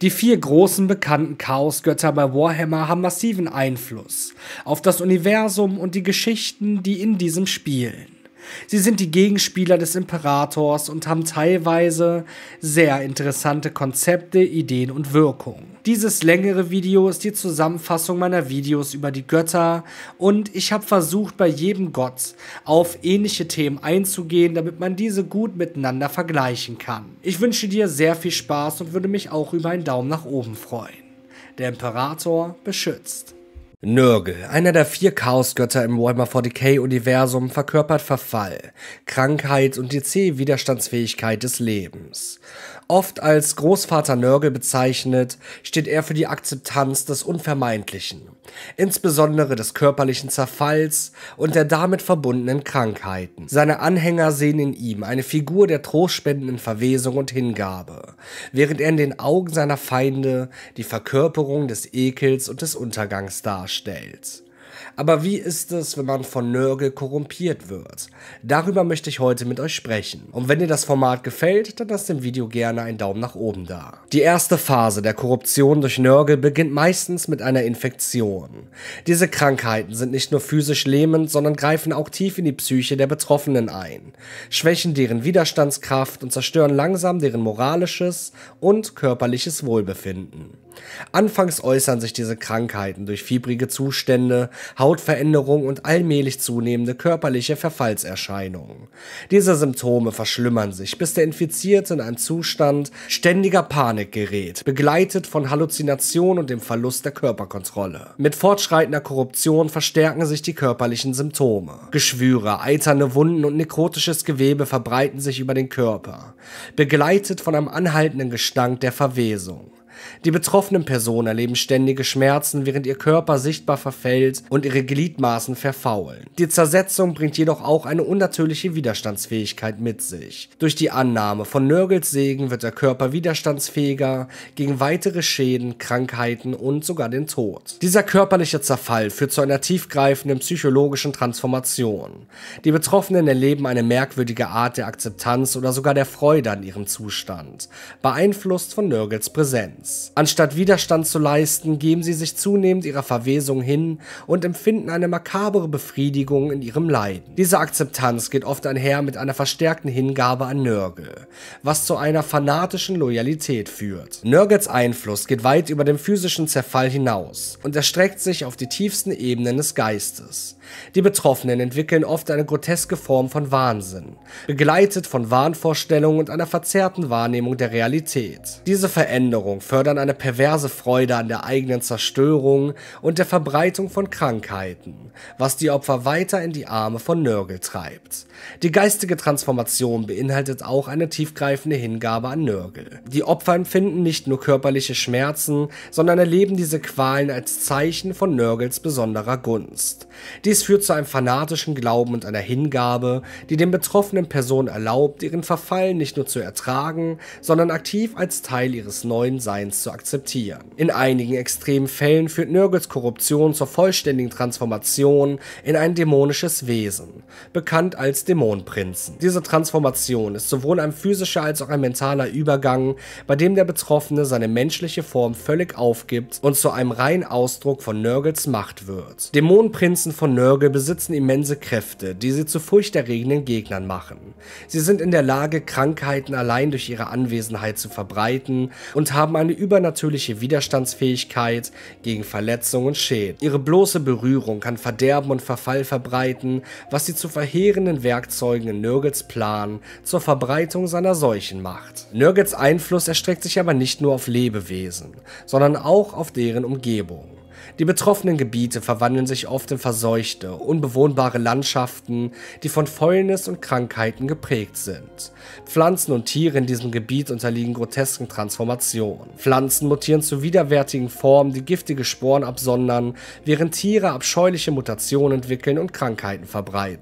Die 4 großen bekannten Chaosgötter bei Warhammer haben massiven Einfluss auf das Universum und die Geschichten, die in diesem spielen. Sie sind die Gegenspieler des Imperators und haben teilweise sehr interessante Konzepte, Ideen und Wirkungen. Dieses längere Video ist die Zusammenfassung meiner Videos über die Götter und ich habe versucht, bei jedem Gott auf ähnliche Themen einzugehen, damit man diese gut miteinander vergleichen kann. Ich wünsche dir sehr viel Spaß und würde mich auch über einen Daumen nach oben freuen. Der Imperator beschützt. Nurgle, einer der 4 Chaosgötter im Warhammer 40k-Universum, verkörpert Verfall, Krankheit und die zähe Widerstandsfähigkeit des Lebens. Oft als Großvater Nurgle bezeichnet, steht er für die Akzeptanz des Unvermeidlichen, insbesondere des körperlichen Zerfalls und der damit verbundenen Krankheiten. Seine Anhänger sehen in ihm eine Figur der trostspendenden Verwesung und Hingabe, während er in den Augen seiner Feinde die Verkörperung des Ekels und des Untergangs darstellt. Aber wie ist es, wenn man von Nurgle korrumpiert wird? Darüber möchte ich heute mit euch sprechen. Und wenn dir das Format gefällt, dann lasst dem Video gerne einen Daumen nach oben da. Die erste Phase der Korruption durch Nurgle beginnt meistens mit einer Infektion. Diese Krankheiten sind nicht nur physisch lähmend, sondern greifen auch tief in die Psyche der Betroffenen ein, schwächen deren Widerstandskraft und zerstören langsam deren moralisches und körperliches Wohlbefinden. Anfangs äußern sich diese Krankheiten durch fiebrige Zustände, Hautveränderung und allmählich zunehmende körperliche Verfallserscheinungen. Diese Symptome verschlimmern sich, bis der Infizierte in einen Zustand ständiger Panik gerät, begleitet von Halluzinationen und dem Verlust der Körperkontrolle. Mit fortschreitender Korruption verstärken sich die körperlichen Symptome. Geschwüre, eiternde Wunden und nekrotisches Gewebe verbreiten sich über den Körper, begleitet von einem anhaltenden Gestank der Verwesung. Die betroffenen Personen erleben ständige Schmerzen, während ihr Körper sichtbar verfällt und ihre Gliedmaßen verfaulen. Die Zersetzung bringt jedoch auch eine unnatürliche Widerstandsfähigkeit mit sich. Durch die Annahme von Nurgles Segen wird der Körper widerstandsfähiger gegen weitere Schäden, Krankheiten und sogar den Tod. Dieser körperliche Zerfall führt zu einer tiefgreifenden psychologischen Transformation. Die Betroffenen erleben eine merkwürdige Art der Akzeptanz oder sogar der Freude an ihrem Zustand, beeinflusst von Nurgles Präsenz. Anstatt Widerstand zu leisten, geben sie sich zunehmend ihrer Verwesung hin und empfinden eine makabere Befriedigung in ihrem Leiden. Diese Akzeptanz geht oft einher mit einer verstärkten Hingabe an Nurgle, was zu einer fanatischen Loyalität führt. Nurgles Einfluss geht weit über den physischen Zerfall hinaus und erstreckt sich auf die tiefsten Ebenen des Geistes. Die Betroffenen entwickeln oft eine groteske Form von Wahnsinn, begleitet von Wahnvorstellungen und einer verzerrten Wahrnehmung der Realität. Diese Veränderung fördern eine perverse Freude an der eigenen Zerstörung und der Verbreitung von Krankheiten, was die Opfer weiter in die Arme von Nurgle treibt. Die geistige Transformation beinhaltet auch eine tiefgreifende Hingabe an Nurgle. Die Opfer empfinden nicht nur körperliche Schmerzen, sondern erleben diese Qualen als Zeichen von Nurgles besonderer Gunst. Dies führt zu einem fanatischen Glauben und einer Hingabe, die den betroffenen Personen erlaubt, ihren Verfall nicht nur zu ertragen, sondern aktiv als Teil ihres neuen Seins zu akzeptieren. In einigen extremen Fällen führt Nurgles Korruption zur vollständigen Transformation in ein dämonisches Wesen, bekannt als Dämonenprinzen. Diese Transformation ist sowohl ein physischer als auch ein mentaler Übergang, bei dem der Betroffene seine menschliche Form völlig aufgibt und zu einem reinen Ausdruck von Nurgles Macht wird. Dämonenprinzen von Nurgle besitzen immense Kräfte, die sie zu furchterregenden Gegnern machen. Sie sind in der Lage, Krankheiten allein durch ihre Anwesenheit zu verbreiten und haben eine übernatürliche Widerstandsfähigkeit gegen Verletzungen und Schäden. Ihre bloße Berührung kann Verderben und Verfall verbreiten, was sie zu verheerenden Werkzeugen in Nurgles Plan zur Verbreitung seiner Seuchen macht. Nurgles Einfluss erstreckt sich aber nicht nur auf Lebewesen, sondern auch auf deren Umgebung. Die betroffenen Gebiete verwandeln sich oft in verseuchte, unbewohnbare Landschaften, die von Fäulnis und Krankheiten geprägt sind. Pflanzen und Tiere in diesem Gebiet unterliegen grotesken Transformationen. Pflanzen mutieren zu widerwärtigen Formen, die giftige Sporen absondern, während Tiere abscheuliche Mutationen entwickeln und Krankheiten verbreiten.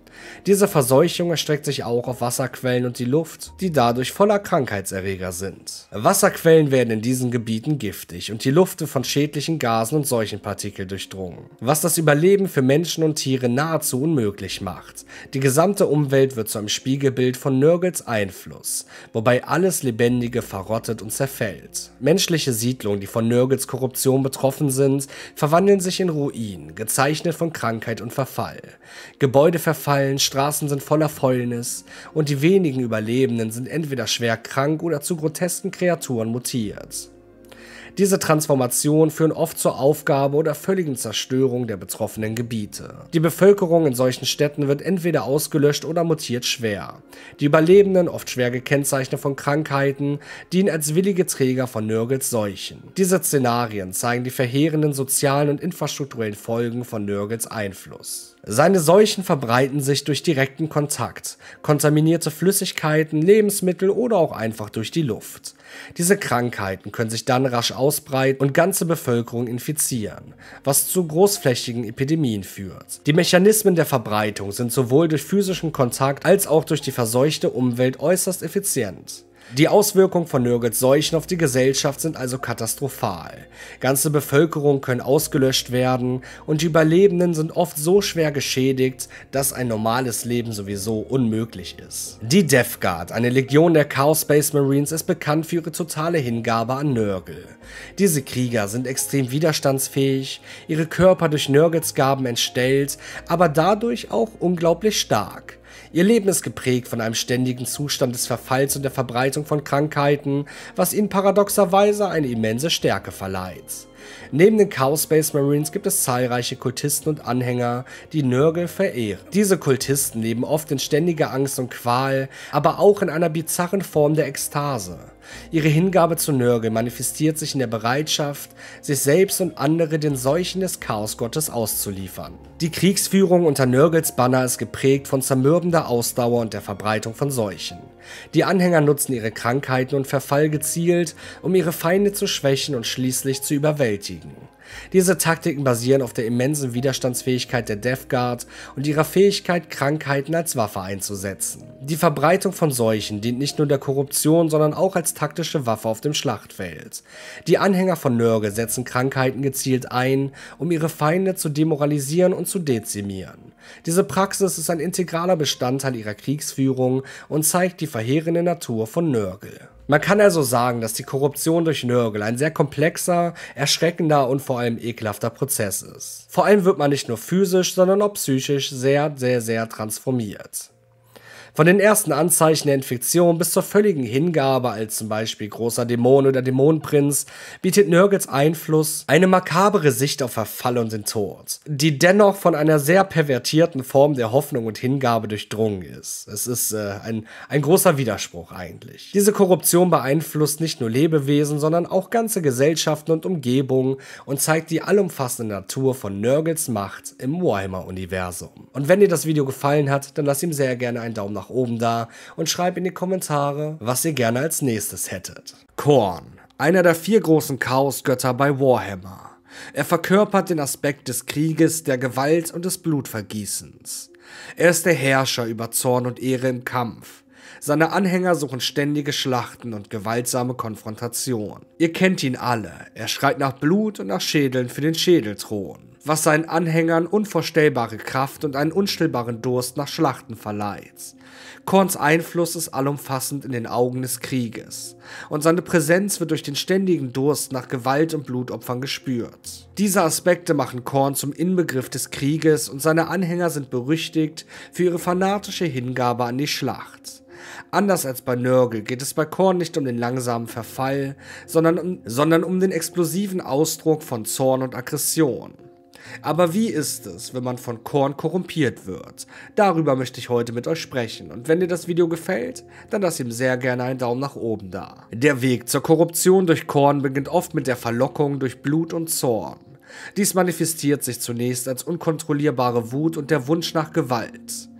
Diese Verseuchung erstreckt sich auch auf Wasserquellen und die Luft, die dadurch voller Krankheitserreger sind. Wasserquellen werden in diesen Gebieten giftig und die Luft wird von schädlichen Gasen und Seuchenpartikeln durchdrungen, was das Überleben für Menschen und Tiere nahezu unmöglich macht. Die gesamte Umwelt wird zu einem Spiegelbild von Nurgles Einfluss, wobei alles Lebendige verrottet und zerfällt. Menschliche Siedlungen, die von Nurgles Korruption betroffen sind, verwandeln sich in Ruinen, gezeichnet von Krankheit und Verfall. Gebäude verfallen, Straßen sind voller Fäulnis und die wenigen Überlebenden sind entweder schwer krank oder zu grotesken Kreaturen mutiert. Diese Transformationen führen oft zur Aufgabe oder völligen Zerstörung der betroffenen Gebiete. Die Bevölkerung in solchen Städten wird entweder ausgelöscht oder mutiert schwer. Die Überlebenden, oft schwer gekennzeichnet von Krankheiten, dienen als willige Träger von Nurgles Seuchen. Diese Szenarien zeigen die verheerenden sozialen und infrastrukturellen Folgen von Nurgles Einfluss. Seine Seuchen verbreiten sich durch direkten Kontakt, kontaminierte Flüssigkeiten, Lebensmittel oder auch einfach durch die Luft. Diese Krankheiten können sich dann rasch ausbreiten und ganze Bevölkerungen infizieren, was zu großflächigen Epidemien führt. Die Mechanismen der Verbreitung sind sowohl durch physischen Kontakt als auch durch die verseuchte Umwelt äußerst effizient. Die Auswirkungen von Nurgles Seuchen auf die Gesellschaft sind also katastrophal. Ganze Bevölkerungen können ausgelöscht werden und die Überlebenden sind oft so schwer geschädigt, dass ein normales Leben sowieso unmöglich ist. Die Death Guard, eine Legion der Chaos Space Marines, ist bekannt für ihre totale Hingabe an Nurgle. Diese Krieger sind extrem widerstandsfähig, ihre Körper durch Nurgles Gaben entstellt, aber dadurch auch unglaublich stark. Ihr Leben ist geprägt von einem ständigen Zustand des Verfalls und der Verbreitung von Krankheiten, was ihnen paradoxerweise eine immense Stärke verleiht. Neben den Chaos Space Marines gibt es zahlreiche Kultisten und Anhänger, die Nurgle verehren. Diese Kultisten leben oft in ständiger Angst und Qual, aber auch in einer bizarren Form der Ekstase. Ihre Hingabe zu Nurgle manifestiert sich in der Bereitschaft, sich selbst und andere den Seuchen des Chaosgottes auszuliefern. Die Kriegsführung unter Nurgles Banner ist geprägt von zermürbender Ausdauer und der Verbreitung von Seuchen. Die Anhänger nutzen ihre Krankheiten und Verfall gezielt, um ihre Feinde zu schwächen und schließlich zu überwältigen. Diese Taktiken basieren auf der immensen Widerstandsfähigkeit der Death Guard und ihrer Fähigkeit, Krankheiten als Waffe einzusetzen. Die Verbreitung von Seuchen dient nicht nur der Korruption, sondern auch als taktische Waffe auf dem Schlachtfeld. Die Anhänger von Nurgle setzen Krankheiten gezielt ein, um ihre Feinde zu demoralisieren und zu dezimieren. Diese Praxis ist ein integraler Bestandteil ihrer Kriegsführung und zeigt die verheerende Natur von Nurgle. Man kann also sagen, dass die Korruption durch Nurgle ein sehr komplexer, erschreckender und vor allem ekelhafter Prozess ist. Vor allem wird man nicht nur physisch, sondern auch psychisch sehr transformiert. Von den ersten Anzeichen der Infektion bis zur völligen Hingabe als zum Beispiel großer Dämon oder Dämonenprinz bietet Nurgles Einfluss eine makabere Sicht auf Verfall und den Tod, die dennoch von einer sehr pervertierten Form der Hoffnung und Hingabe durchdrungen ist. Es ist ein großer Widerspruch eigentlich. Diese Korruption beeinflusst nicht nur Lebewesen, sondern auch ganze Gesellschaften und Umgebungen und zeigt die allumfassende Natur von Nurgles Macht im Warhammer-Universum. Und wenn dir das Video gefallen hat, dann lass ihm sehr gerne einen Daumen nach oben da und schreibt in die Kommentare, was ihr gerne als nächstes hättet. Khorne, einer der 4 großen Chaosgötter bei Warhammer. Er verkörpert den Aspekt des Krieges, der Gewalt und des Blutvergießens. Er ist der Herrscher über Zorn und Ehre im Kampf. Seine Anhänger suchen ständige Schlachten und gewaltsame Konfrontation. Ihr kennt ihn alle, er schreit nach Blut und nach Schädeln für den Schädelthron, was seinen Anhängern unvorstellbare Kraft und einen unstillbaren Durst nach Schlachten verleiht. Khornes Einfluss ist allumfassend in den Augen des Krieges, und seine Präsenz wird durch den ständigen Durst nach Gewalt und Blutopfern gespürt. Diese Aspekte machen Khorne zum Inbegriff des Krieges und seine Anhänger sind berüchtigt für ihre fanatische Hingabe an die Schlacht. Anders als bei Nurgle geht es bei Khorne nicht um den langsamen Verfall, sondern um den explosiven Ausdruck von Zorn und Aggression. Aber wie ist es, wenn man von Khorne korrumpiert wird? Darüber möchte ich heute mit euch sprechen, und wenn dir das Video gefällt, dann lass ihm sehr gerne einen Daumen nach oben da. Der Weg zur Korruption durch Khorne beginnt oft mit der Verlockung durch Blut und Zorn. Dies manifestiert sich zunächst als unkontrollierbare Wut und der Wunsch nach Gewalt.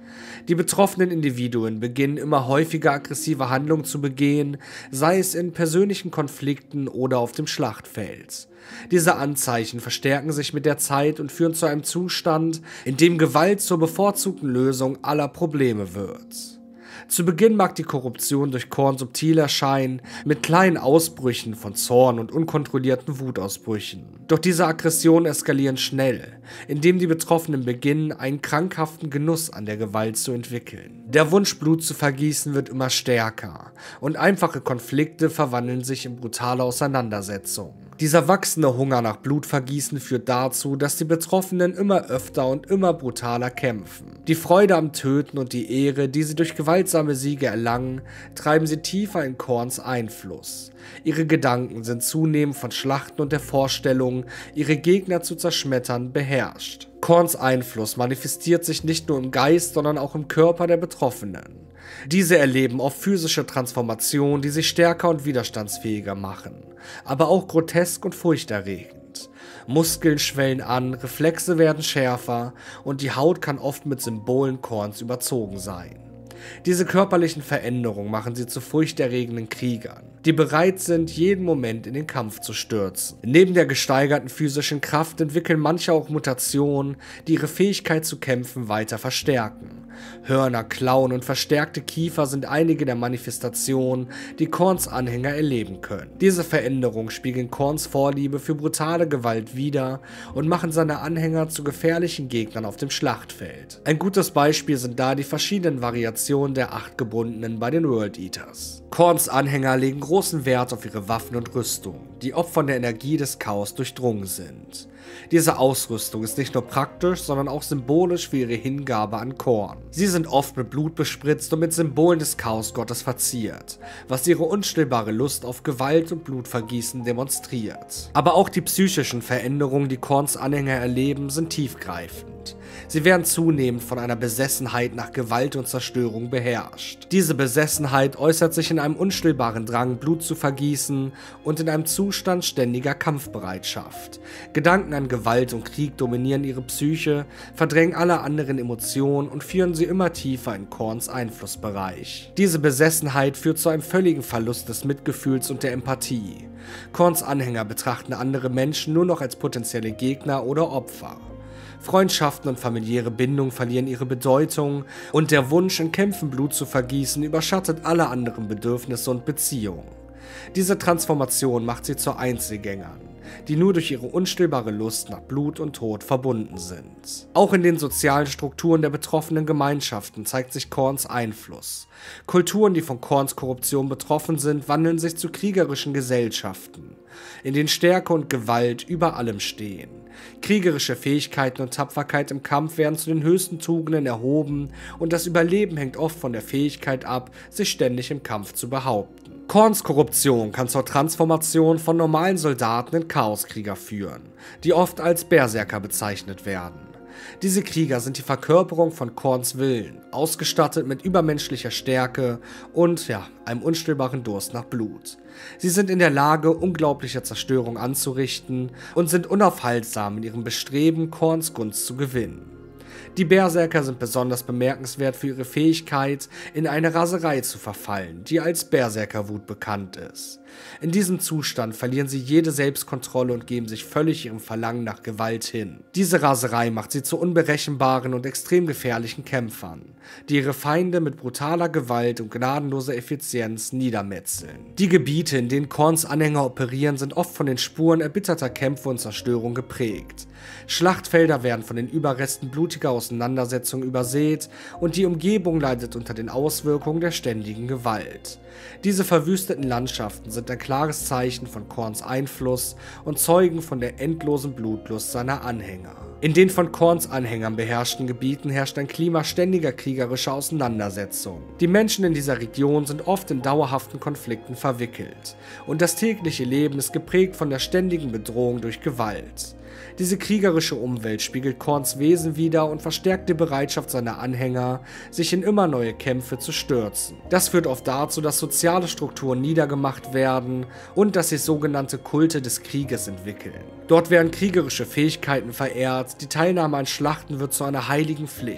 Die betroffenen Individuen beginnen immer häufiger aggressive Handlungen zu begehen, sei es in persönlichen Konflikten oder auf dem Schlachtfeld. Diese Anzeichen verstärken sich mit der Zeit und führen zu einem Zustand, in dem Gewalt zur bevorzugten Lösung aller Probleme wird. Zu Beginn mag die Korruption durch Korn subtil erscheinen, mit kleinen Ausbrüchen von Zorn und unkontrollierten Wutausbrüchen. Doch diese Aggressionen eskalieren schnell, indem die Betroffenen beginnen, einen krankhaften Genuss an der Gewalt zu entwickeln. Der Wunsch, Blut zu vergießen, wird immer stärker und einfache Konflikte verwandeln sich in brutale Auseinandersetzungen. Dieser wachsende Hunger nach Blutvergießen führt dazu, dass die Betroffenen immer öfter und immer brutaler kämpfen. Die Freude am Töten und die Ehre, die sie durch gewaltsame Siege erlangen, treiben sie tiefer in Korns Einfluss. Ihre Gedanken sind zunehmend von Schlachten und der Vorstellung, ihre Gegner zu zerschmettern, beherrscht. Korns Einfluss manifestiert sich nicht nur im Geist, sondern auch im Körper der Betroffenen. Diese erleben oft physische Transformationen, die sie stärker und widerstandsfähiger machen, aber auch grotesk und furchterregend. Muskeln schwellen an, Reflexe werden schärfer und die Haut kann oft mit Symbolen Korns überzogen sein. Diese körperlichen Veränderungen machen sie zu furchterregenden Kriegern, die bereit sind, jeden Moment in den Kampf zu stürzen. Neben der gesteigerten physischen Kraft entwickeln manche auch Mutationen, die ihre Fähigkeit zu kämpfen weiter verstärken. Hörner, Klauen und verstärkte Kiefer sind einige der Manifestationen, die Korns Anhänger erleben können. Diese Veränderungen spiegeln Korns Vorliebe für brutale Gewalt wider und machen seine Anhänger zu gefährlichen Gegnern auf dem Schlachtfeld. Ein gutes Beispiel sind da die verschiedenen Variationen der 8 Gebundenen bei den World Eaters. Korns Anhänger legen großen Wert auf ihre Waffen und Rüstung, die oft von der Energie des Chaos durchdrungen sind. Diese Ausrüstung ist nicht nur praktisch, sondern auch symbolisch für ihre Hingabe an Korn. Sie sind oft mit Blut bespritzt und mit Symbolen des Chaosgottes verziert, was ihre unstillbare Lust auf Gewalt und Blutvergießen demonstriert. Aber auch die psychischen Veränderungen, die Korns Anhänger erleben, sind tiefgreifend. Sie werden zunehmend von einer Besessenheit nach Gewalt und Zerstörung beherrscht. Diese Besessenheit äußert sich in einem unstillbaren Drang, Blut zu vergießen und in einem Zustand ständiger Kampfbereitschaft. Gedanken an Gewalt und Krieg dominieren ihre Psyche, verdrängen alle anderen Emotionen und führen sie immer tiefer in Korns Einflussbereich. Diese Besessenheit führt zu einem völligen Verlust des Mitgefühls und der Empathie. Korns Anhänger betrachten andere Menschen nur noch als potenzielle Gegner oder Opfer. Freundschaften und familiäre Bindungen verlieren ihre Bedeutung und der Wunsch, in Kämpfen Blut zu vergießen, überschattet alle anderen Bedürfnisse und Beziehungen. Diese Transformation macht sie zu Einzelgängern, die nur durch ihre unstillbare Lust nach Blut und Tod verbunden sind. Auch in den sozialen Strukturen der betroffenen Gemeinschaften zeigt sich Korns Einfluss. Kulturen, die von Korns Korruption betroffen sind, wandeln sich zu kriegerischen Gesellschaften, in denen Stärke und Gewalt über allem stehen. Kriegerische Fähigkeiten und Tapferkeit im Kampf werden zu den höchsten Tugenden erhoben und das Überleben hängt oft von der Fähigkeit ab, sich ständig im Kampf zu behaupten. Korns Korruption kann zur Transformation von normalen Soldaten in Chaoskrieger führen, die oft als Berserker bezeichnet werden. Diese Krieger sind die Verkörperung von Korns Willen, ausgestattet mit übermenschlicher Stärke und einem unstillbaren Durst nach Blut. Sie sind in der Lage, unglaubliche Zerstörung anzurichten und sind unaufhaltsam in ihrem Bestreben, Korns Gunst zu gewinnen. Die Berserker sind besonders bemerkenswert für ihre Fähigkeit, in eine Raserei zu verfallen, die als Berserkerwut bekannt ist. In diesem Zustand verlieren sie jede Selbstkontrolle und geben sich völlig ihrem Verlangen nach Gewalt hin. Diese Raserei macht sie zu unberechenbaren und extrem gefährlichen Kämpfern, die ihre Feinde mit brutaler Gewalt und gnadenloser Effizienz niedermetzeln. Die Gebiete, in denen Korns Anhänger operieren, sind oft von den Spuren erbitterter Kämpfe und Zerstörung geprägt. Schlachtfelder werden von den Überresten blutiger Auseinandersetzungen übersät und die Umgebung leidet unter den Auswirkungen der ständigen Gewalt. Diese verwüsteten Landschaften sind ein klares Zeichen von Korns Einfluss und zeugen von der endlosen Blutlust seiner Anhänger. In den von Korns Anhängern beherrschten Gebieten herrscht ein Klima ständiger kriegerischer Auseinandersetzungen. Die Menschen in dieser Region sind oft in dauerhaften Konflikten verwickelt und das tägliche Leben ist geprägt von der ständigen Bedrohung durch Gewalt. Diese kriegerische Umwelt spiegelt Korns Wesen wider und verstärkt die Bereitschaft seiner Anhänger, sich in immer neue Kämpfe zu stürzen. Das führt oft dazu, dass soziale Strukturen niedergemacht werden und dass sich sogenannte Kulte des Krieges entwickeln. Dort werden kriegerische Fähigkeiten verehrt, die Teilnahme an Schlachten wird zu einer heiligen Pflicht.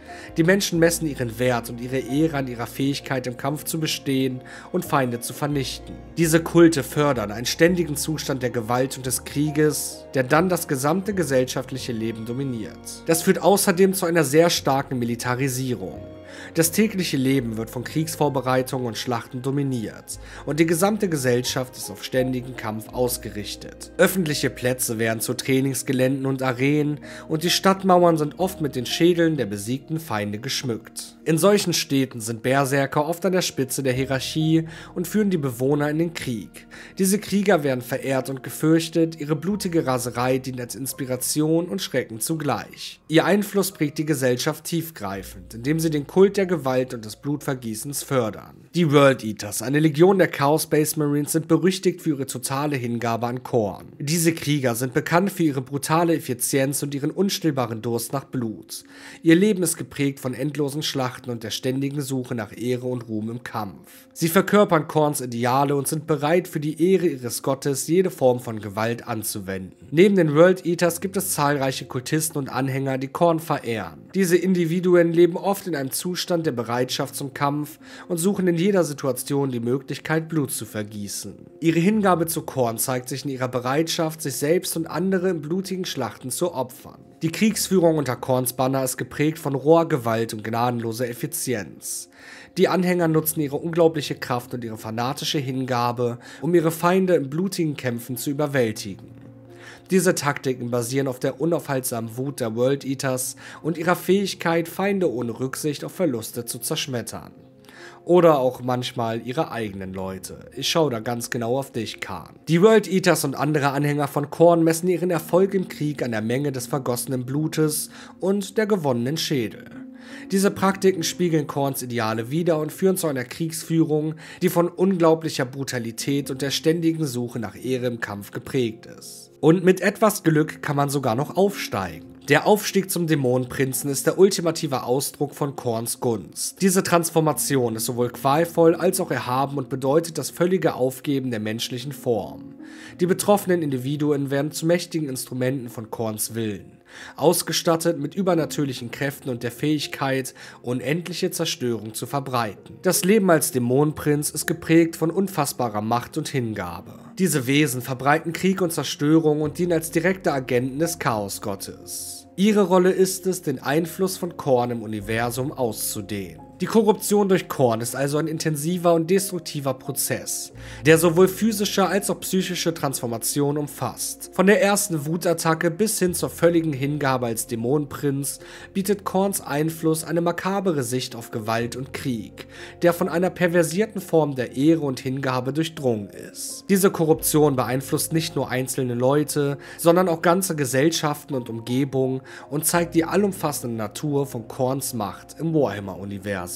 Die Menschen messen ihren Wert und ihre Ehre an ihrer Fähigkeit, im Kampf zu bestehen und Feinde zu vernichten. Diese Kulte fördern einen ständigen Zustand der Gewalt und des Krieges, der dann das gesamte gesellschaftliche Leben dominiert. Das führt außerdem zu einer sehr starken Militarisierung. Das tägliche Leben wird von Kriegsvorbereitungen und Schlachten dominiert und die gesamte Gesellschaft ist auf ständigen Kampf ausgerichtet. Öffentliche Plätze werden zu Trainingsgeländen und Arenen und die Stadtmauern sind oft mit den Schädeln der besiegten Feinde geschmückt. In solchen Städten sind Berserker oft an der Spitze der Hierarchie und führen die Bewohner in den Krieg. Diese Krieger werden verehrt und gefürchtet, ihre blutige Raserei dient als Inspiration und Schrecken zugleich. Ihr Einfluss prägt die Gesellschaft tiefgreifend, indem sie den Kult der Gewalt und des Blutvergießens fördern. Die World Eaters, eine Legion der Chaos Space Marines, sind berüchtigt für ihre totale Hingabe an Khorne. Diese Krieger sind bekannt für ihre brutale Effizienz und ihren unstillbaren Durst nach Blut. Ihr Leben ist geprägt von endlosen Schlachten und der ständigen Suche nach Ehre und Ruhm im Kampf. Sie verkörpern Khornes Ideale und sind bereit, für die Ehre ihres Gottes jede Form von Gewalt anzuwenden. Neben den World Eaters gibt es zahlreiche Kultisten und Anhänger, die Khorne verehren. Diese Individuen leben oft in einem Zustand der Bereitschaft zum Kampf und suchen in jeder Situation die Möglichkeit, Blut zu vergießen. Ihre Hingabe zu Khorne zeigt sich in ihrer Bereitschaft, sich selbst und andere in blutigen Schlachten zu opfern. Die Kriegsführung unter Khornes Banner ist geprägt von roher Gewalt und gnadenloser Effizienz. Die Anhänger nutzen ihre unglaubliche Kraft und ihre fanatische Hingabe, um ihre Feinde in blutigen Kämpfen zu überwältigen. Diese Taktiken basieren auf der unaufhaltsamen Wut der World Eaters und ihrer Fähigkeit, Feinde ohne Rücksicht auf Verluste zu zerschmettern. Oder auch manchmal ihre eigenen Leute. Ich schaue da ganz genau auf dich, Khan. Die World Eaters und andere Anhänger von Khorne messen ihren Erfolg im Krieg an der Menge des vergossenen Blutes und der gewonnenen Schädel. Diese Praktiken spiegeln Khornes Ideale wider und führen zu einer Kriegsführung, die von unglaublicher Brutalität und der ständigen Suche nach Ehre im Kampf geprägt ist. Und mit etwas Glück kann man sogar noch aufsteigen. Der Aufstieg zum Dämonenprinzen ist der ultimative Ausdruck von Khornes Gunst. Diese Transformation ist sowohl qualvoll als auch erhaben und bedeutet das völlige Aufgeben der menschlichen Form. Die betroffenen Individuen werden zu mächtigen Instrumenten von Khornes Willen, ausgestattet mit übernatürlichen Kräften und der Fähigkeit, unendliche Zerstörung zu verbreiten. Das Leben als Dämonenprinz ist geprägt von unfassbarer Macht und Hingabe. Diese Wesen verbreiten Krieg und Zerstörung und dienen als direkte Agenten des Chaosgottes. Ihre Rolle ist es, den Einfluss von Khorne im Universum auszudehnen. Die Korruption durch Khorne ist also ein intensiver und destruktiver Prozess, der sowohl physische als auch psychische Transformation umfasst. Von der ersten Wutattacke bis hin zur völligen Hingabe als Dämonenprinz bietet Khornes Einfluss eine makabere Sicht auf Gewalt und Krieg, der von einer perversierten Form der Ehre und Hingabe durchdrungen ist. Diese Korruption beeinflusst nicht nur einzelne Leute, sondern auch ganze Gesellschaften und Umgebungen und zeigt die allumfassende Natur von Khornes Macht im Warhammer-Universum.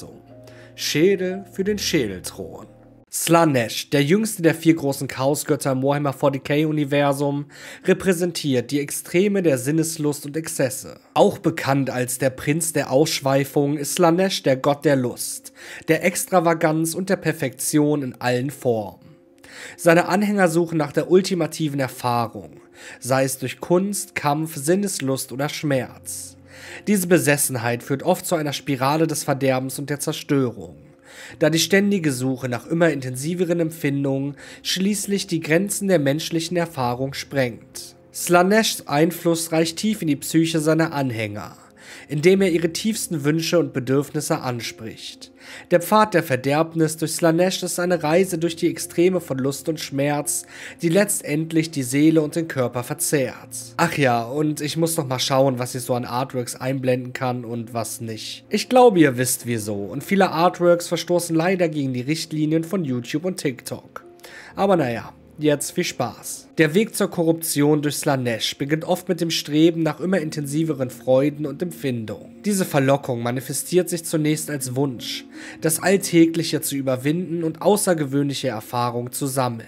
Schädel für den Schädelthron. Slaanesh, der jüngste der 4 großen Chaosgötter im Warhammer 40k-Universum, repräsentiert die Extreme der Sinneslust und Exzesse. Auch bekannt als der Prinz der Ausschweifung ist Slaanesh der Gott der Lust, der Extravaganz und der Perfektion in allen Formen. Seine Anhänger suchen nach der ultimativen Erfahrung, sei es durch Kunst, Kampf, Sinneslust oder Schmerz. Diese Besessenheit führt oft zu einer Spirale des Verderbens und der Zerstörung, da die ständige Suche nach immer intensiveren Empfindungen schließlich die Grenzen der menschlichen Erfahrung sprengt. Slaaneshs Einfluss reicht tief in die Psyche seiner Anhänger, indem er ihre tiefsten Wünsche und Bedürfnisse anspricht. Der Pfad der Verderbnis durch Slaanesh ist eine Reise durch die Extreme von Lust und Schmerz, die letztendlich die Seele und den Körper verzehrt. Ach ja, und ich muss noch mal schauen, was ich so an Artworks einblenden kann und was nicht. Ich glaube, ihr wisst wieso, und viele Artworks verstoßen leider gegen die Richtlinien von YouTube und TikTok. Aber naja. Jetzt viel Spaß. Der Weg zur Korruption durch Slaanesh beginnt oft mit dem Streben nach immer intensiveren Freuden und Empfindungen. Diese Verlockung manifestiert sich zunächst als Wunsch, das Alltägliche zu überwinden und außergewöhnliche Erfahrungen zu sammeln.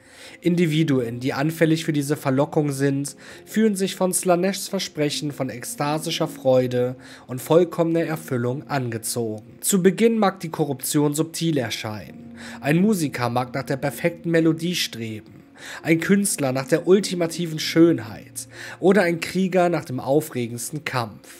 Individuen, die anfällig für diese Verlockung sind, fühlen sich von Slaaneshs Versprechen von ekstasischer Freude und vollkommener Erfüllung angezogen. Zu Beginn mag die Korruption subtil erscheinen. Ein Musiker mag nach der perfekten Melodie streben, ein Künstler nach der ultimativen Schönheit oder ein Krieger nach dem aufregendsten Kampf.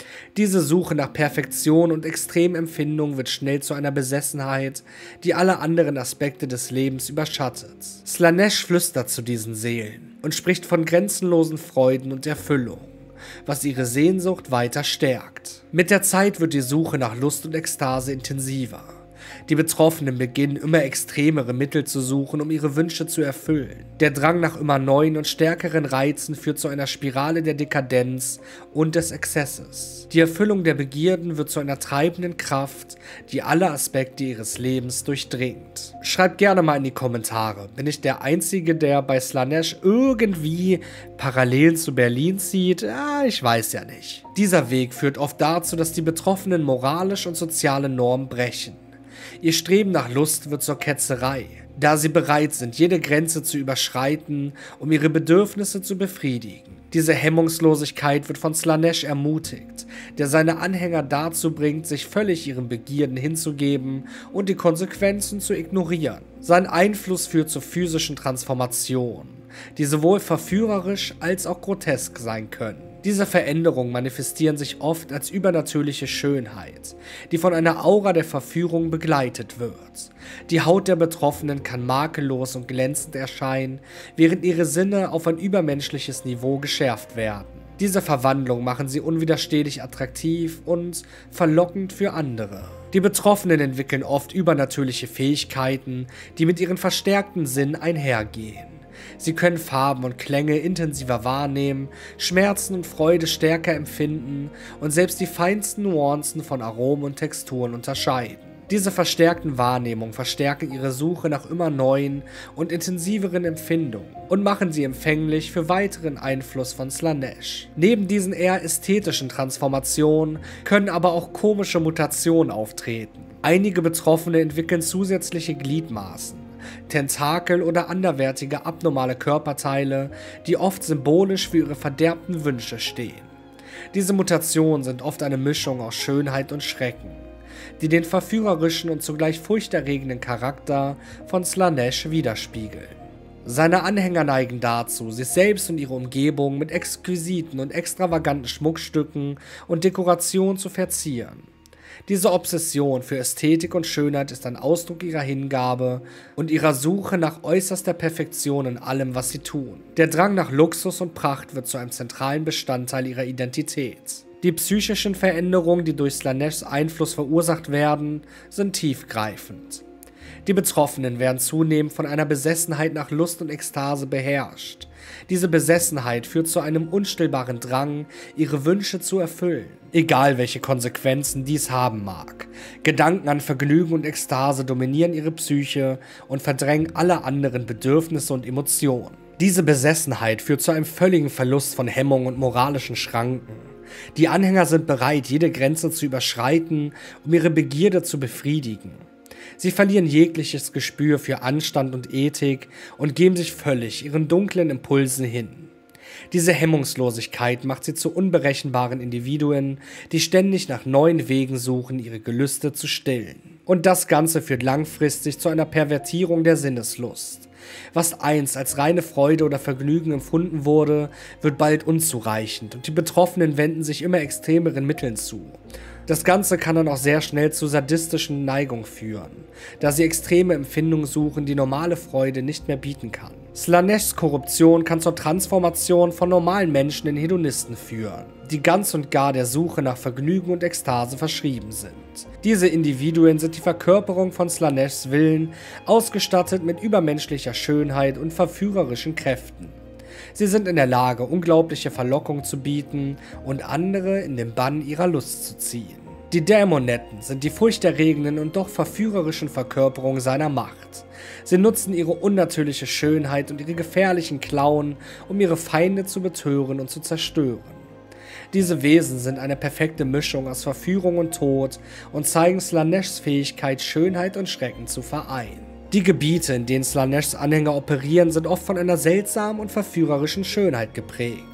Diese Suche nach Perfektion und Extremempfindung wird schnell zu einer Besessenheit, die alle anderen Aspekte des Lebens überschattet. Slaanesh flüstert zu diesen Seelen und spricht von grenzenlosen Freuden und Erfüllung, was ihre Sehnsucht weiter stärkt. Mit der Zeit wird die Suche nach Lust und Ekstase intensiver. Die Betroffenen beginnen immer extremere Mittel zu suchen, um ihre Wünsche zu erfüllen. Der Drang nach immer neuen und stärkeren Reizen führt zu einer Spirale der Dekadenz und des Exzesses. Die Erfüllung der Begierden wird zu einer treibenden Kraft, die alle Aspekte ihres Lebens durchdringt. Schreibt gerne mal in die Kommentare, bin ich der Einzige, der bei Slaanesh irgendwie Parallelen zu Berlin zieht? Ja, ich weiß ja nicht. Dieser Weg führt oft dazu, dass die Betroffenen moralische und soziale Normen brechen. Ihr Streben nach Lust wird zur Ketzerei, da sie bereit sind, jede Grenze zu überschreiten, um ihre Bedürfnisse zu befriedigen. Diese Hemmungslosigkeit wird von Slaanesh ermutigt, der seine Anhänger dazu bringt, sich völlig ihren Begierden hinzugeben und die Konsequenzen zu ignorieren. Sein Einfluss führt zur physischen Transformation, die sowohl verführerisch als auch grotesk sein können. Diese Veränderungen manifestieren sich oft als übernatürliche Schönheit, die von einer Aura der Verführung begleitet wird. Die Haut der Betroffenen kann makellos und glänzend erscheinen, während ihre Sinne auf ein übermenschliches Niveau geschärft werden. Diese Verwandlung machen sie unwiderstehlich attraktiv und verlockend für andere. Die Betroffenen entwickeln oft übernatürliche Fähigkeiten, die mit ihren verstärkten Sinnen einhergehen. Sie können Farben und Klänge intensiver wahrnehmen, Schmerzen und Freude stärker empfinden und selbst die feinsten Nuancen von Aromen und Texturen unterscheiden. Diese verstärkten Wahrnehmungen verstärken ihre Suche nach immer neuen und intensiveren Empfindungen und machen sie empfänglich für weiteren Einfluss von Slaanesh. Neben diesen eher ästhetischen Transformationen können aber auch komische Mutationen auftreten. Einige Betroffene entwickeln zusätzliche Gliedmaßen, Tentakel oder anderweitige abnormale Körperteile, die oft symbolisch für ihre verderbten Wünsche stehen. Diese Mutationen sind oft eine Mischung aus Schönheit und Schrecken, die den verführerischen und zugleich furchterregenden Charakter von Slaanesh widerspiegeln. Seine Anhänger neigen dazu, sich selbst und ihre Umgebung mit exquisiten und extravaganten Schmuckstücken und Dekorationen zu verzieren. Diese Obsession für Ästhetik und Schönheit ist ein Ausdruck ihrer Hingabe und ihrer Suche nach äußerster Perfektion in allem, was sie tun. Der Drang nach Luxus und Pracht wird zu einem zentralen Bestandteil ihrer Identität. Die psychischen Veränderungen, die durch Slaaneshs Einfluss verursacht werden, sind tiefgreifend. Die Betroffenen werden zunehmend von einer Besessenheit nach Lust und Ekstase beherrscht. Diese Besessenheit führt zu einem unstillbaren Drang, ihre Wünsche zu erfüllen, egal welche Konsequenzen dies haben mag. Gedanken an Vergnügen und Ekstase dominieren ihre Psyche und verdrängen alle anderen Bedürfnisse und Emotionen. Diese Besessenheit führt zu einem völligen Verlust von Hemmung und moralischen Schranken. Die Anhänger sind bereit, jede Grenze zu überschreiten, um ihre Begierde zu befriedigen. Sie verlieren jegliches Gespür für Anstand und Ethik und geben sich völlig ihren dunklen Impulsen hin. Diese Hemmungslosigkeit macht sie zu unberechenbaren Individuen, die ständig nach neuen Wegen suchen, ihre Gelüste zu stillen. Und das Ganze führt langfristig zu einer Pervertierung der Sinneslust. Was einst als reine Freude oder Vergnügen empfunden wurde, wird bald unzureichend und die Betroffenen wenden sich immer extremeren Mitteln zu. Das Ganze kann dann auch sehr schnell zu sadistischen Neigungen führen, da sie extreme Empfindungen suchen, die normale Freude nicht mehr bieten kann. Slaaneshs Korruption kann zur Transformation von normalen Menschen in Hedonisten führen, die ganz und gar der Suche nach Vergnügen und Ekstase verschrieben sind. Diese Individuen sind die Verkörperung von Slaaneshs Willen, ausgestattet mit übermenschlicher Schönheit und verführerischen Kräften. Sie sind in der Lage, unglaubliche Verlockung zu bieten und andere in den Bann ihrer Lust zu ziehen. Die Dämonetten sind die furchterregenden und doch verführerischen Verkörperungen seiner Macht. Sie nutzen ihre unnatürliche Schönheit und ihre gefährlichen Klauen, um ihre Feinde zu betören und zu zerstören. Diese Wesen sind eine perfekte Mischung aus Verführung und Tod und zeigen Slaaneshs Fähigkeit, Schönheit und Schrecken zu vereinen. Die Gebiete, in denen Slaaneshs Anhänger operieren, sind oft von einer seltsamen und verführerischen Schönheit geprägt.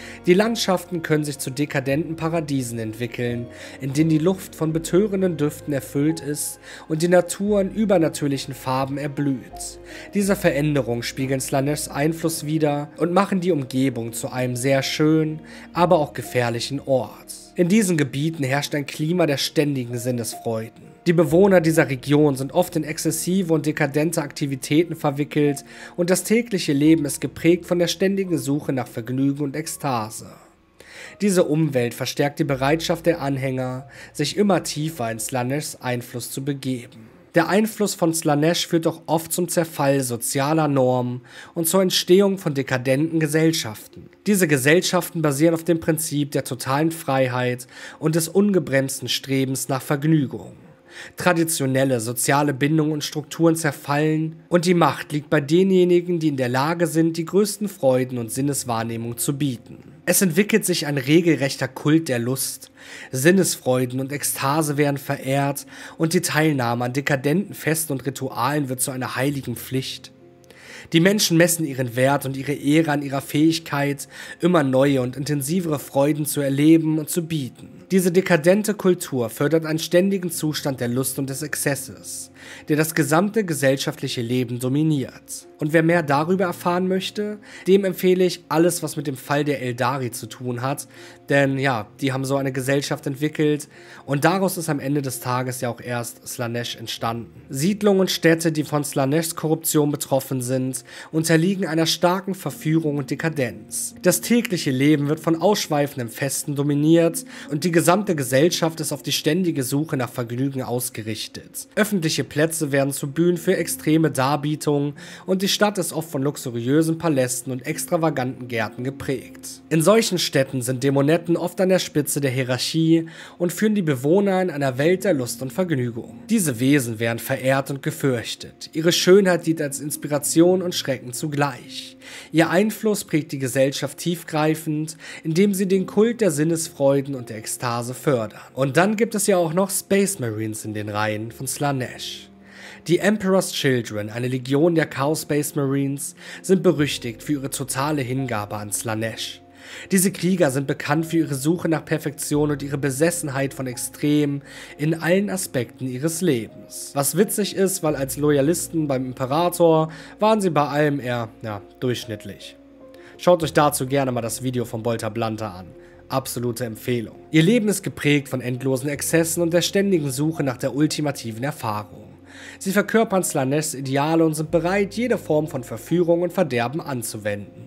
Die Landschaften können sich zu dekadenten Paradiesen entwickeln, in denen die Luft von betörenden Düften erfüllt ist und die Natur in übernatürlichen Farben erblüht. Diese Veränderungen spiegeln Slanesh Einfluss wider und machen die Umgebung zu einem sehr schönen, aber auch gefährlichen Ort. In diesen Gebieten herrscht ein Klima der ständigen Sinnesfreuden. Die Bewohner dieser Region sind oft in exzessive und dekadente Aktivitäten verwickelt und das tägliche Leben ist geprägt von der ständigen Suche nach Vergnügen und Ekstase. Diese Umwelt verstärkt die Bereitschaft der Anhänger, sich immer tiefer in Slaneshs Einfluss zu begeben. Der Einfluss von Slanesh führt auch oft zum Zerfall sozialer Normen und zur Entstehung von dekadenten Gesellschaften. Diese Gesellschaften basieren auf dem Prinzip der totalen Freiheit und des ungebremsten Strebens nach Vergnügung. Traditionelle soziale Bindungen und Strukturen zerfallen und die Macht liegt bei denjenigen, die in der Lage sind, die größten Freuden und Sinneswahrnehmung zu bieten. Es entwickelt sich ein regelrechter Kult der Lust. Sinnesfreuden und Ekstase werden verehrt und die Teilnahme an dekadenten Festen und Ritualen wird zu einer heiligen Pflicht. Die Menschen messen ihren Wert und ihre Ehre an ihrer Fähigkeit, immer neue und intensivere Freuden zu erleben und zu bieten. Diese dekadente Kultur fördert einen ständigen Zustand der Lust und des Exzesses, der das gesamte gesellschaftliche Leben dominiert. Und wer mehr darüber erfahren möchte, dem empfehle ich alles, was mit dem Fall der Eldari zu tun hat, denn ja, die haben so eine Gesellschaft entwickelt und daraus ist am Ende des Tages ja auch erst Slanesh entstanden. Siedlungen und Städte, die von Slaneshs Korruption betroffen sind, unterliegen einer starken Verführung und Dekadenz. Das tägliche Leben wird von ausschweifenden Festen dominiert und die gesamte Gesellschaft ist auf die ständige Suche nach Vergnügen ausgerichtet. Öffentliche Plätze werden zu Bühnen für extreme Darbietungen und die Stadt ist oft von luxuriösen Palästen und extravaganten Gärten geprägt. In solchen Städten sind Dämonetten oft an der Spitze der Hierarchie und führen die Bewohner in einer Welt der Lust und Vergnügung. Diese Wesen werden verehrt und gefürchtet. Ihre Schönheit dient als Inspiration und Schrecken zugleich. Ihr Einfluss prägt die Gesellschaft tiefgreifend, indem sie den Kult der Sinnesfreuden und der Ekstase fördern. Und dann gibt es ja auch noch Space Marines in den Reihen von Slanesh. Die Emperor's Children, eine Legion der Chaos Space Marines, sind berüchtigt für ihre totale Hingabe an Slanesh. Diese Krieger sind bekannt für ihre Suche nach Perfektion und ihre Besessenheit von Extremen in allen Aspekten ihres Lebens. Was witzig ist, weil als Loyalisten beim Imperator waren sie bei allem eher, durchschnittlich. Schaut euch dazu gerne mal das Video von Bolter Blunter an. Absolute Empfehlung. Ihr Leben ist geprägt von endlosen Exzessen und der ständigen Suche nach der ultimativen Erfahrung. Sie verkörpern Slaneshs Ideale und sind bereit, jede Form von Verführung und Verderben anzuwenden.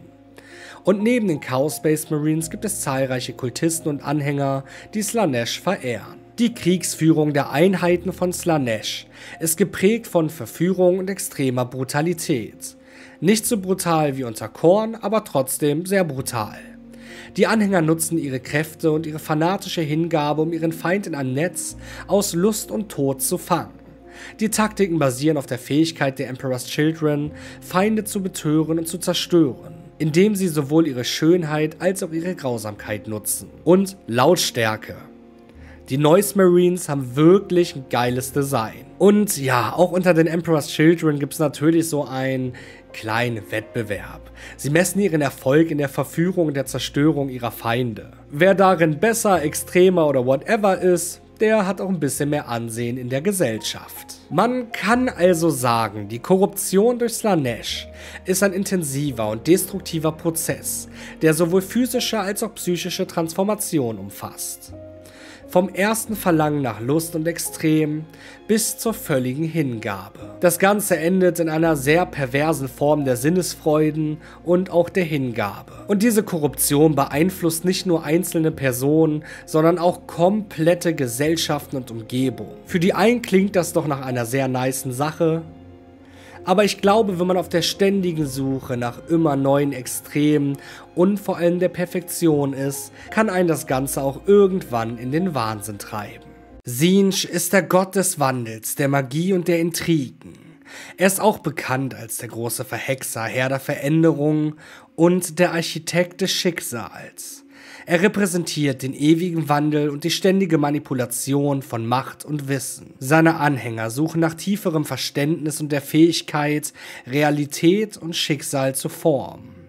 Und neben den Chaos Space Marines gibt es zahlreiche Kultisten und Anhänger, die Slanesh verehren. Die Kriegsführung der Einheiten von Slanesh ist geprägt von Verführung und extremer Brutalität. Nicht so brutal wie unter Khorne, aber trotzdem sehr brutal. Die Anhänger nutzen ihre Kräfte und ihre fanatische Hingabe, um ihren Feind in ein Netz aus Lust und Tod zu fangen. Die Taktiken basieren auf der Fähigkeit der Emperor's Children, Feinde zu betören und zu zerstören, indem sie sowohl ihre Schönheit als auch ihre Grausamkeit nutzen. Und Lautstärke. Die Noise Marines haben wirklich ein geiles Design. Und ja, auch unter den Emperor's Children gibt es natürlich so einen kleinen Wettbewerb. Sie messen ihren Erfolg in der Verführung und der Zerstörung ihrer Feinde. Wer darin besser, extremer oder whatever ist, der hat auch ein bisschen mehr Ansehen in der Gesellschaft. Man kann also sagen, die Korruption durch Slanesh ist ein intensiver und destruktiver Prozess, der sowohl physische als auch psychische Transformation umfasst. Vom ersten Verlangen nach Lust und Extrem bis zur völligen Hingabe. Das Ganze endet in einer sehr perversen Form der Sinnesfreuden und auch der Hingabe. Und diese Korruption beeinflusst nicht nur einzelne Personen, sondern auch komplette Gesellschaften und Umgebung. Für die einen klingt das doch nach einer sehr nicen Sache, aber ich glaube, wenn man auf der ständigen Suche nach immer neuen Extremen und vor allem der Perfektion ist, kann einen das Ganze auch irgendwann in den Wahnsinn treiben. Tzeentch ist der Gott des Wandels, der Magie und der Intrigen. Er ist auch bekannt als der große Verhexer, Herr der Veränderung und der Architekt des Schicksals. Er repräsentiert den ewigen Wandel und die ständige Manipulation von Macht und Wissen. Seine Anhänger suchen nach tieferem Verständnis und der Fähigkeit, Realität und Schicksal zu formen.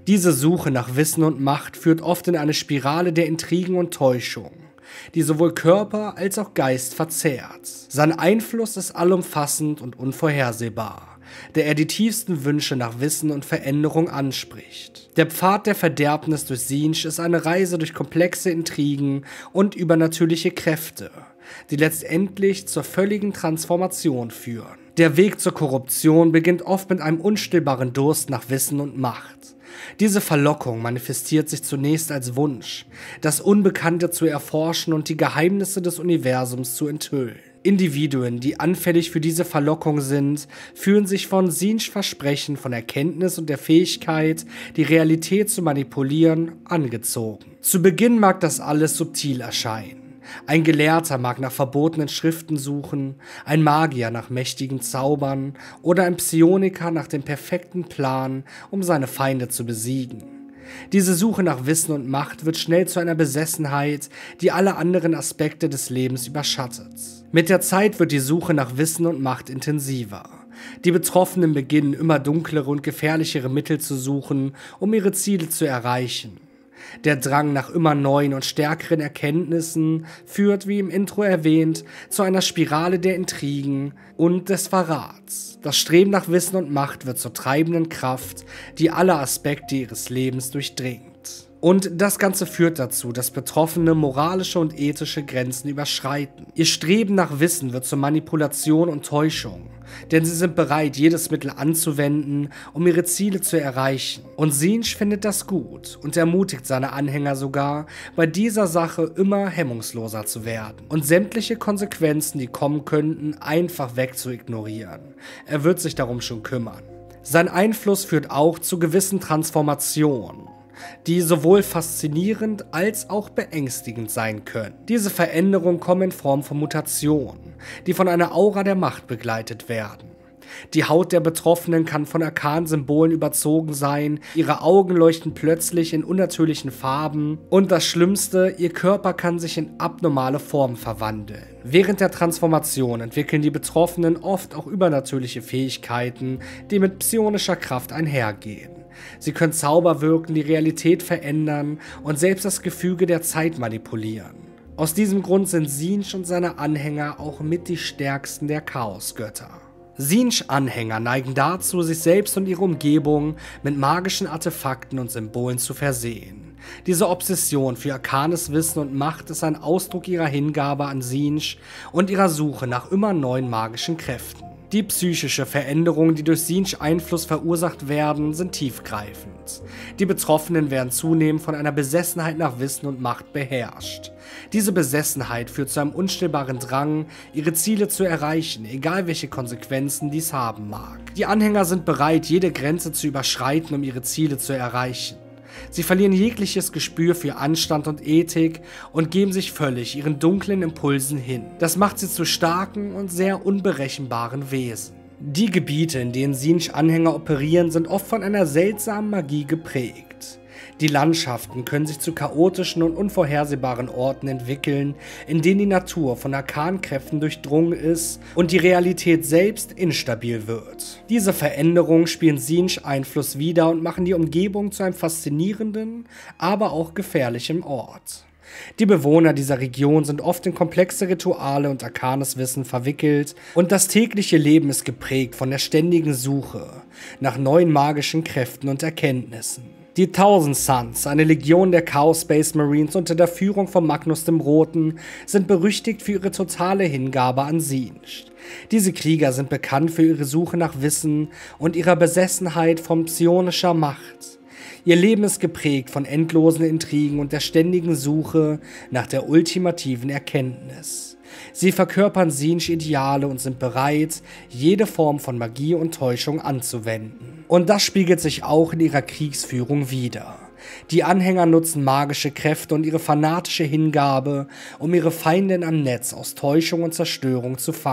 Diese Suche nach Wissen und Macht führt oft in eine Spirale der Intrigen und Täuschung, die sowohl Körper als auch Geist verzehrt. Sein Einfluss ist allumfassend und unvorhersehbar, der er die tiefsten Wünsche nach Wissen und Veränderung anspricht. Der Pfad der Verderbnis durch Tzeentch ist eine Reise durch komplexe Intrigen und übernatürliche Kräfte, die letztendlich zur völligen Transformation führen. Der Weg zur Korruption beginnt oft mit einem unstillbaren Durst nach Wissen und Macht. Diese Verlockung manifestiert sich zunächst als Wunsch, das Unbekannte zu erforschen und die Geheimnisse des Universums zu enthüllen. Individuen, die anfällig für diese Verlockung sind, fühlen sich von Tzeentchs Versprechen von Erkenntnis und der Fähigkeit, die Realität zu manipulieren, angezogen. Zu Beginn mag das alles subtil erscheinen. Ein Gelehrter mag nach verbotenen Schriften suchen, ein Magier nach mächtigen Zaubern oder ein Psioniker nach dem perfekten Plan, um seine Feinde zu besiegen. Diese Suche nach Wissen und Macht wird schnell zu einer Besessenheit, die alle anderen Aspekte des Lebens überschattet. Mit der Zeit wird die Suche nach Wissen und Macht intensiver. Die Betroffenen beginnen immer dunklere und gefährlichere Mittel zu suchen, um ihre Ziele zu erreichen. Der Drang nach immer neuen und stärkeren Erkenntnissen führt, wie im Intro erwähnt, zu einer Spirale der Intrigen und des Verrats. Das Streben nach Wissen und Macht wird zur treibenden Kraft, die alle Aspekte ihres Lebens durchdringt. Und das Ganze führt dazu, dass Betroffene moralische und ethische Grenzen überschreiten. Ihr Streben nach Wissen wird zur Manipulation und Täuschung, denn sie sind bereit, jedes Mittel anzuwenden, um ihre Ziele zu erreichen. Und Tzeentch findet das gut und ermutigt seine Anhänger sogar, bei dieser Sache immer hemmungsloser zu werden und sämtliche Konsequenzen, die kommen könnten, einfach wegzuignorieren. Er wird sich darum schon kümmern. Sein Einfluss führt auch zu gewissen Transformationen, die sowohl faszinierend als auch beängstigend sein können. Diese Veränderungen kommen in Form von Mutationen, die von einer Aura der Macht begleitet werden. Die Haut der Betroffenen kann von Arkan-Symbolen überzogen sein, ihre Augen leuchten plötzlich in unnatürlichen Farben und das Schlimmste, ihr Körper kann sich in abnormale Formen verwandeln. Während der Transformation entwickeln die Betroffenen oft auch übernatürliche Fähigkeiten, die mit psionischer Kraft einhergehen. Sie können Zauber wirken, die Realität verändern und selbst das Gefüge der Zeit manipulieren. Aus diesem Grund sind Tzeentch und seine Anhänger auch mit die stärksten der Chaosgötter. Tzeentch-Anhänger neigen dazu, sich selbst und ihre Umgebung mit magischen Artefakten und Symbolen zu versehen. Diese Obsession für arkanes Wissen und Macht ist ein Ausdruck ihrer Hingabe an Tzeentch und ihrer Suche nach immer neuen magischen Kräften. Die psychische Veränderungen, die durch Tzeentch Einfluss verursacht werden, sind tiefgreifend. Die Betroffenen werden zunehmend von einer Besessenheit nach Wissen und Macht beherrscht. Diese Besessenheit führt zu einem unstillbaren Drang, ihre Ziele zu erreichen, egal welche Konsequenzen dies haben mag. Die Anhänger sind bereit, jede Grenze zu überschreiten, um ihre Ziele zu erreichen. Sie verlieren jegliches Gespür für Anstand und Ethik und geben sich völlig ihren dunklen Impulsen hin. Das macht sie zu starken und sehr unberechenbaren Wesen. Die Gebiete, in denen Tzeentch-Anhänger operieren, sind oft von einer seltsamen Magie geprägt. Die Landschaften können sich zu chaotischen und unvorhersehbaren Orten entwickeln, in denen die Natur von Arkankräften durchdrungen ist und die Realität selbst instabil wird. Diese Veränderungen spielen Tzeentch Einfluss wider und machen die Umgebung zu einem faszinierenden, aber auch gefährlichen Ort. Die Bewohner dieser Region sind oft in komplexe Rituale und arkanes Wissen verwickelt und das tägliche Leben ist geprägt von der ständigen Suche nach neuen magischen Kräften und Erkenntnissen. Die Thousand Sons, eine Legion der Chaos Space Marines unter der Führung von Magnus dem Roten, sind berüchtigt für ihre totale Hingabe an Tzeentch. Diese Krieger sind bekannt für ihre Suche nach Wissen und ihrer Besessenheit von psionischer Macht. Ihr Leben ist geprägt von endlosen Intrigen und der ständigen Suche nach der ultimativen Erkenntnis. Sie verkörpern Tzeentch Ideale und sind bereit, jede Form von Magie und Täuschung anzuwenden. Und das spiegelt sich auch in ihrer Kriegsführung wider. Die Anhänger nutzen magische Kräfte und ihre fanatische Hingabe, um ihre Feinde am Netz aus Täuschung und Zerstörung zu fangen.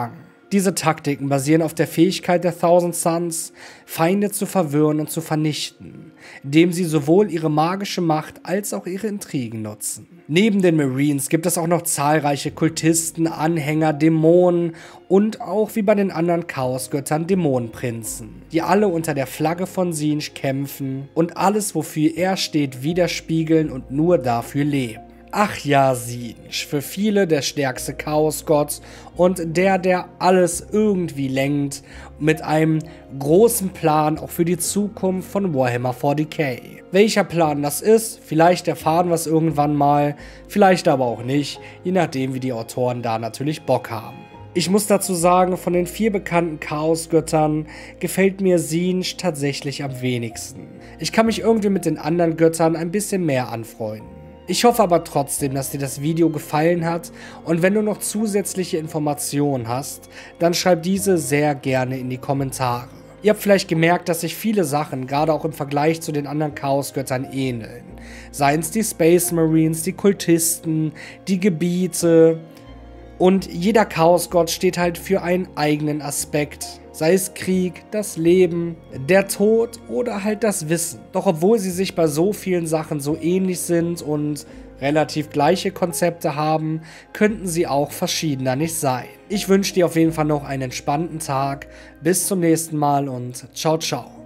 Diese Taktiken basieren auf der Fähigkeit der Thousand Sons, Feinde zu verwirren und zu vernichten, indem sie sowohl ihre magische Macht als auch ihre Intrigen nutzen. Neben den Marines gibt es auch noch zahlreiche Kultisten, Anhänger, Dämonen und auch wie bei den anderen Chaosgöttern Dämonenprinzen, die alle unter der Flagge von Tzeentch kämpfen und alles, wofür er steht, widerspiegeln und nur dafür leben. Ach ja, Tzeentch, für viele der stärkste Chaosgott und der alles irgendwie lenkt, mit einem großen Plan auch für die Zukunft von Warhammer 40k. Welcher Plan das ist, vielleicht erfahren wir es irgendwann mal, vielleicht aber auch nicht, je nachdem wie die Autoren da natürlich Bock haben. Ich muss dazu sagen, von den 4 bekannten Chaosgöttern gefällt mir Tzeentch tatsächlich am wenigsten. Ich kann mich irgendwie mit den anderen Göttern ein bisschen mehr anfreunden. Ich hoffe aber trotzdem, dass dir das Video gefallen hat und wenn du noch zusätzliche Informationen hast, dann schreib diese sehr gerne in die Kommentare. Ihr habt vielleicht gemerkt, dass sich viele Sachen, gerade auch im Vergleich zu den anderen Chaosgöttern, ähneln. Seien es die Space Marines, die Kultisten, die Gebiete und jeder Chaosgott steht halt für einen eigenen Aspekt. Sei es Krieg, das Leben, der Tod oder halt das Wissen. Doch obwohl sie sich bei so vielen Sachen so ähnlich sind und relativ gleiche Konzepte haben, könnten sie auch verschiedener nicht sein. Ich wünsche dir auf jeden Fall noch einen entspannten Tag. Bis zum nächsten Mal und ciao, ciao.